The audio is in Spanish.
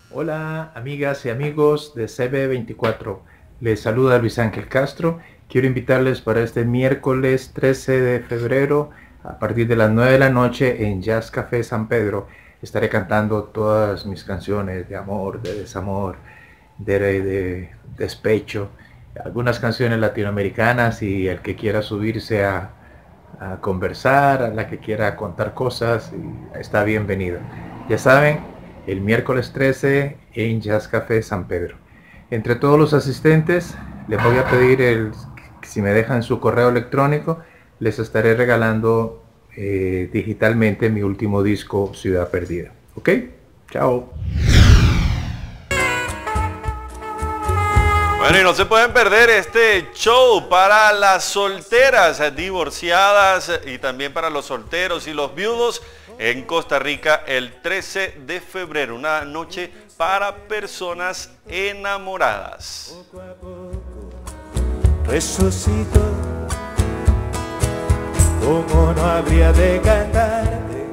Hola amigas y amigos de CB24, les saluda Luis Ángel Castro. Quiero invitarles para este miércoles 13 de febrero a partir de las 9 de la noche en Jazz Café San Pedro. Estaré cantando todas mis canciones de amor, de desamor, de despecho, algunas canciones latinoamericanas y el que quiera subirse a conversar, a la que quiera contar cosas, está bienvenido. Ya saben, el miércoles 13 en Jazz Café San Pedro. Entre todos los asistentes, les voy a pedir si me dejan su correo electrónico, les estaré regalando digitalmente mi último disco, Ciudad Perdida. ¿Ok? Chao. Bueno, y no se pueden perder este show para las solteras, divorciadas y también para los solteros y los viudos en Costa Rica el 13 de febrero, una noche para personas enamoradas. Poco a poco resucito, como no habría de cantarte.